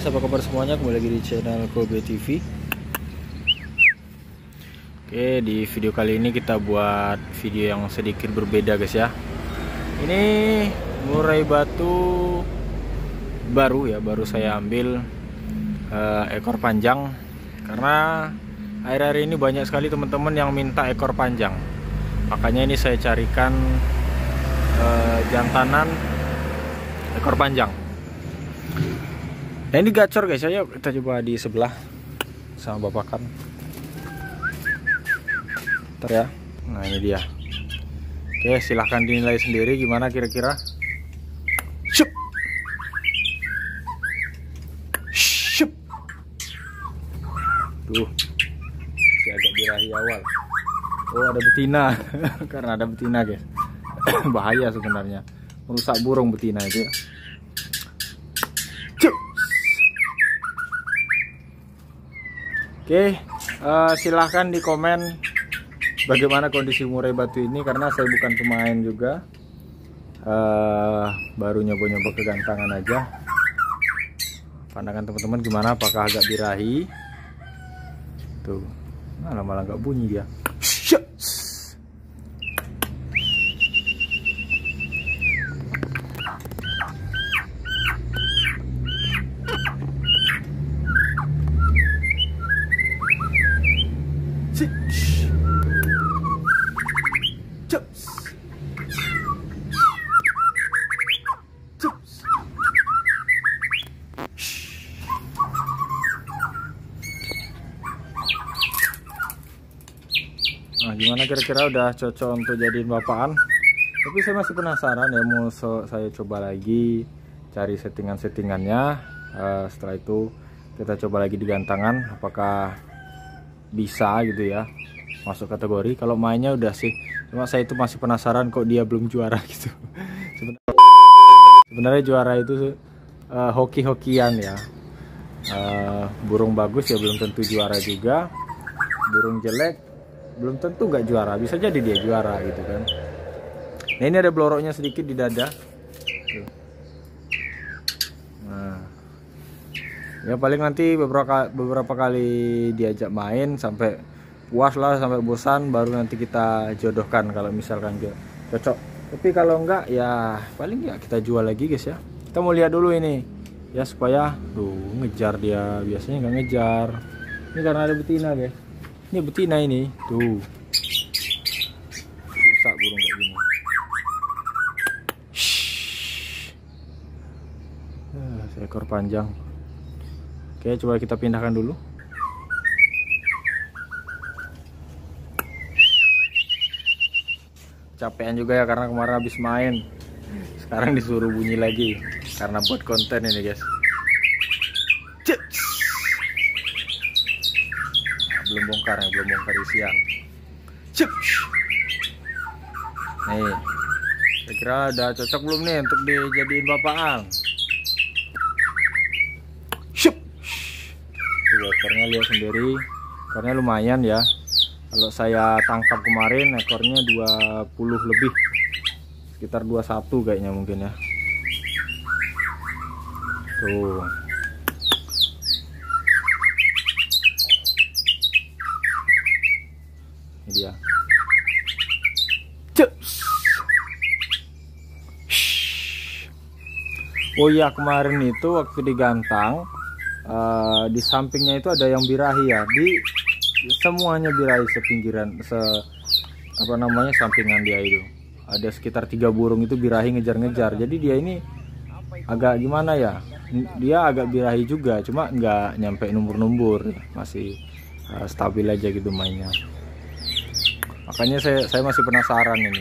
guys, apa kabar semuanya? Kembali lagi di channel Kobe TV. Oke, di video kali ini kita buat video yang sedikit berbeda guys ya. Ini murai batu baru ya, baru saya ambil ekor panjang. Karena akhir-akhir ini banyak sekali teman-teman yang minta ekor panjang. Makanya ini saya carikan jantanan ekor panjang. Nah ini gacor guys, ayo kita coba di sebelah sama bapakan. Ntar ya. Nah ini dia. Oke, silahkan dinilai sendiri gimana kira-kira. Shup. Shup. Tuh, masih agak birahi awal. Oh ada betina. Karena ada betina guys. Bahaya sebenarnya, merusak burung betina itu. Oke, silahkan di komen bagaimana kondisi murai batu ini, karena saya bukan pemain juga, baru nyoba-nyoba kegantangan aja. Pandangan teman-teman gimana, apakah agak birahi? Tuh, malah nggak bunyi dia. Nah gimana kira-kira, udah cocok untuk jadiin bapaan? Tapi saya masih penasaran ya, mau saya coba lagi cari settingannya. Setelah itu kita coba lagi di gantangan, apakah bisa gitu ya masuk kategori. Kalau mainnya udah sih, cuma saya itu masih penasaran kok dia belum juara gitu. Sebenarnya juara itu hoki-hokian ya. Burung bagus ya belum tentu juara juga, burung jelek belum tentu nggak juara, bisa jadi dia juara gitu kan. Nah ini ada bloroknya sedikit di dada. Nah ya paling nanti beberapa kali diajak main sampai puas lah, sampai bosan, baru nanti kita jodohkan kalau misalkan cocok. Tapi kalau enggak ya paling ya kita jual lagi guys ya. Kita mau lihat dulu ini ya, supaya ngejar dia, biasanya nggak ngejar. Ini karena ada betina guys. Ini betina ini tuh, rusak burung kayak gini. Seekor panjang. Oke, coba kita pindahkan dulu. Capean juga ya karena kemarin habis main. Sekarang disuruh bunyi lagi karena buat konten ini guys. Belum bongkar isian. Nih, kira-kira udah cocok belum nih untuk dijadiin bapaan? Tuh, ekornya lihat sendiri, ekornya lumayan ya. Kalau saya tangkap kemarin ekornya 20 lebih, sekitar 21 kayaknya mungkin ya. Tuh. Ini dia. Oh iya, kemarin itu waktu digantang, di sampingnya itu ada yang birahi ya. Semuanya birahi sepinggiran, sampingan dia itu. Ada sekitar 3 burung itu birahi ngejar-ngejar. Jadi dia ini agak gimana ya? Dia agak birahi juga, cuma nggak nyampe numbur-numbur, masih stabil aja gitu mainnya. Makanya saya masih penasaran ini.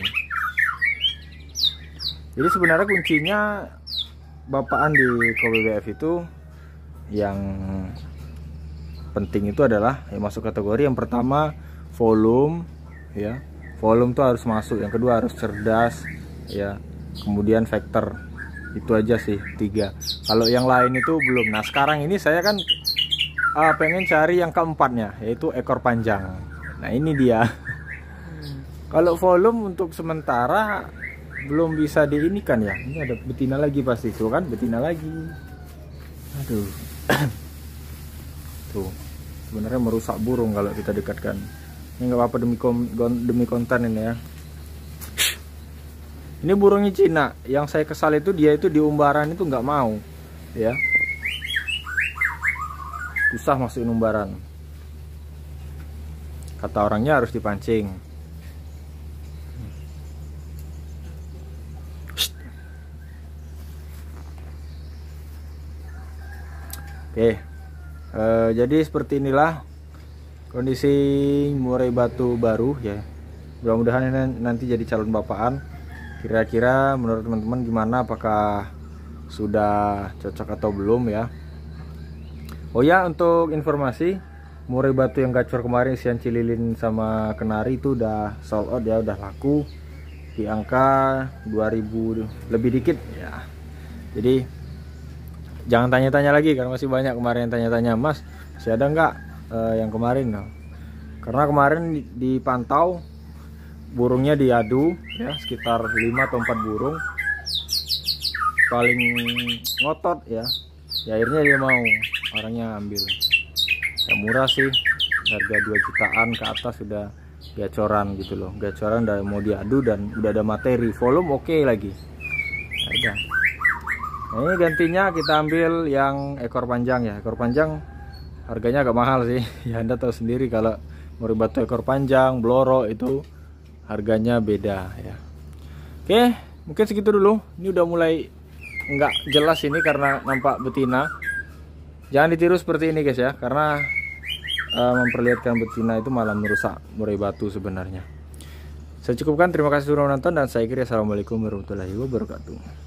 Jadi sebenarnya kuncinya bapaan di Kobe BF itu, yang penting itu adalah yang masuk kategori. Yang pertama volume ya, volume tuh harus masuk. Yang kedua harus cerdas ya, kemudian vector. Itu aja sih 3. Kalau yang lain itu belum. Nah sekarang ini saya kan pengen cari yang keempatnya, yaitu ekor panjang. Nah ini dia. Kalau volume untuk sementara belum bisa diinikan ya. Ini ada betina lagi pasti, tuh kan betina lagi. Aduh. Tuh, sebenarnya merusak burung kalau kita dekatkan. Ini nggak apa-apa demi konten ini ya. Ini burungnya Cina. Yang saya kesal itu dia itu di umbaran itu nggak mau, ya. Susah masuk umbaran. Kata orangnya harus dipancing. Oke, jadi seperti inilah kondisi murai batu baru ya. Mudah-mudahan ini nanti jadi calon bapaan. Kira-kira menurut teman-teman gimana? Apakah sudah cocok atau belum ya? Oh ya, untuk informasi, murai batu yang gacor kemarin isian cililin sama kenari itu udah sold out ya, udah laku di angka 2000 lebih dikit ya. Jadi jangan tanya-tanya lagi karena masih banyak kemarin yang tanya-tanya, Mas masih ada nggak yang kemarin no? Karena kemarin dipantau burungnya diadu ya, sekitar 5 atau 4 burung paling ngotot ya, akhirnya dia mau, orangnya ambil ya, murah sih, harga 2 jutaan ke atas sudah gacoran gitu loh, gacoran udah mau diadu dan udah ada materi, volume oke lagi ada. Nah, ini gantinya kita ambil yang ekor panjang ya. Ekor panjang harganya agak mahal sih. Ya Anda tahu sendiri kalau murai batu ekor panjang, bloro itu harganya beda ya. Oke, mungkin segitu dulu. Ini udah mulai nggak jelas ini karena nampak betina. Jangan ditiru seperti ini guys ya, karena memperlihatkan betina itu malah merusak murai batu sebenarnya. Saya cukupkan, terima kasih sudah menonton dan saya kira assalamualaikum warahmatullahi wabarakatuh.